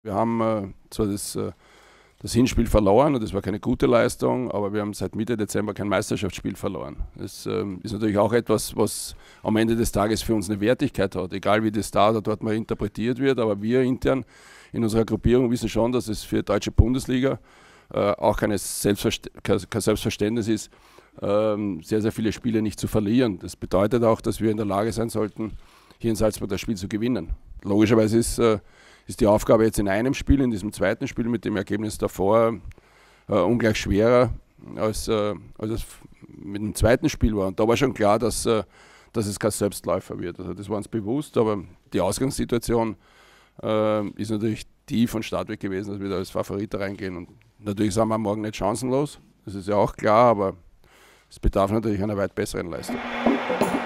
Wir haben zwar das Hinspiel verloren und das war keine gute Leistung, aber wir haben seit Mitte Dezember kein Meisterschaftsspiel verloren. Das ist natürlich auch etwas, was am Ende des Tages für uns eine Wertigkeit hat, egal wie das da oder dort mal interpretiert wird, aber wir intern in unserer Gruppierung wissen schon, dass es für die deutsche Bundesliga auch kein Selbstverständnis ist, sehr, sehr viele Spiele nicht zu verlieren. Das bedeutet auch, dass wir in der Lage sein sollten, hier in Salzburg das Spiel zu gewinnen. Logischerweise ist die Aufgabe jetzt in einem Spiel, in diesem zweiten Spiel mit dem Ergebnis davor, ungleich schwerer, als es mit dem zweiten Spiel war. Und da war schon klar, dass es kein Selbstläufer wird. Also das war uns bewusst, aber die Ausgangssituation ist natürlich die von Start weg gewesen, dass wir da als Favorit reingehen. Und natürlich sind wir morgen nicht chancenlos, das ist ja auch klar, aber es bedarf natürlich einer weit besseren Leistung.